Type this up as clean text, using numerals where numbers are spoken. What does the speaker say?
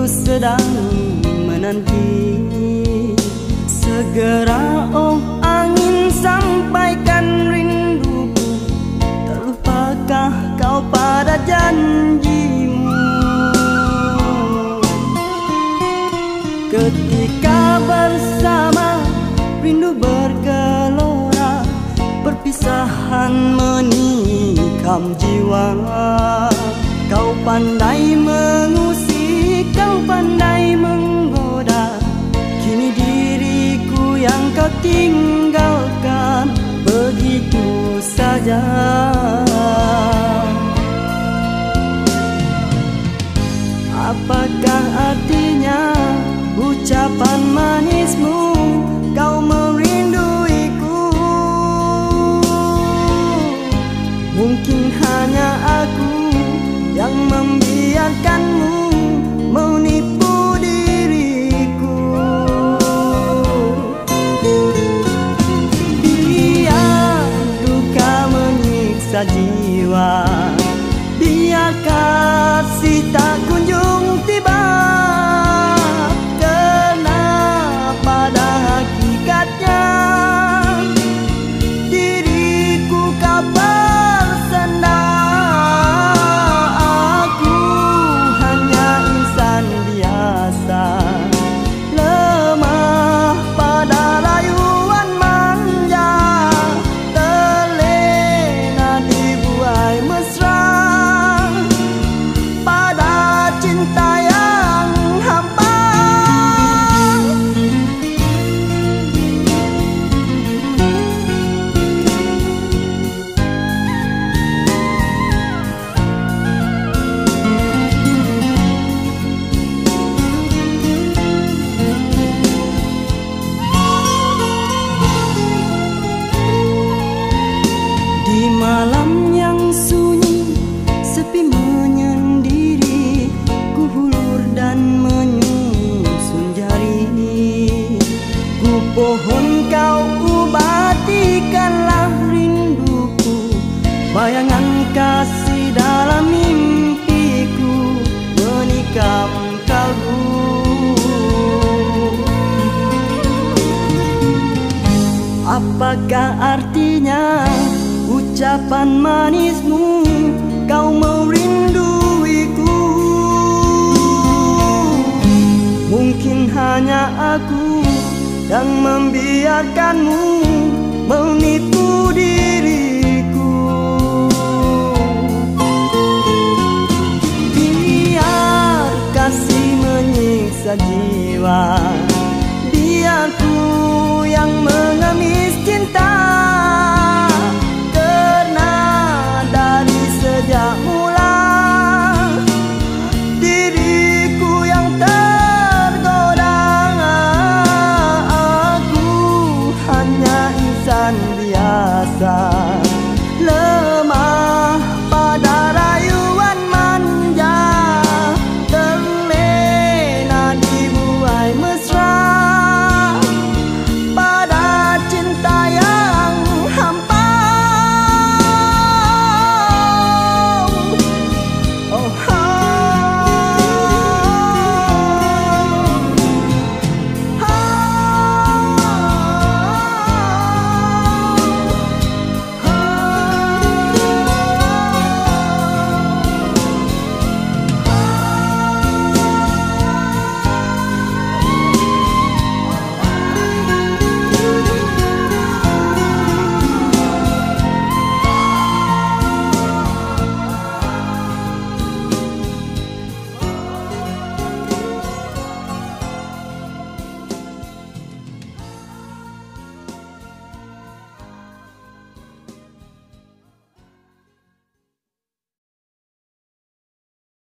sedang menanti. Segera oh angin sampaikan rinduku, tak lupakah kau pada janjimu? Ketika bersama rindu bergelora, perpisahan menikam jiwa. Kau pandai mengusik, kau pandai menggoda, kini diriku yang kau tinggalkan begitu saja. Apakah artinya ucapan manismu, kau merinduiku? Mungkin hanya aku yang membiarkanmu menipu diriku. Biar duka menyiksa jiwa, biar kasih tak kunjung tiba. Karena pada hakikatnya diriku kau bersenda. Aku hanya insan biasa, lemah pada rayuan manja, terlena dibuai mesra pada cinta yang hampa. Di malam yang sunyi, sepi menyendiri, ku hulur dan menyusun jari. Ku pohon kau ubatikanlah rinduku, bayangan kasih dalam mimpiku menikam kalbu. Apakah artinya ucapan manismu, kau merinduiku? Mungkin hanya aku yang membiarkanmu menipu diriku.